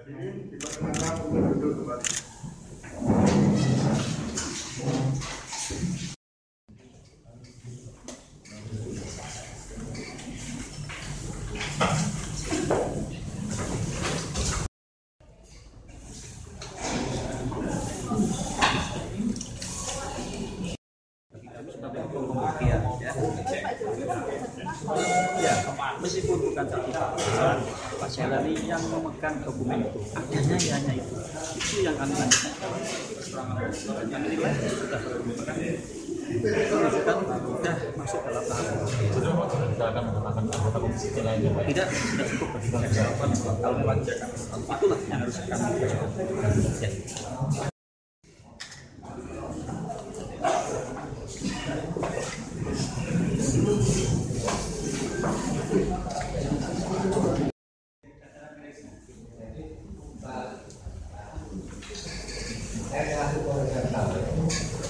Hadirin dipersilakan untuk duduk kembali. Ya, meskipun bukan sertifikat, Pak Syahrani yang memegang dokumen itu, hanya itu yang kami lanjutkan. Yang nilai sudah memegang, itu sudah masuk dalam tahap. Kita akan menggunakan anggota komisi lainnya. Tidak cukup kalau memang itulah yang harus kami lakukan. Ya. Saya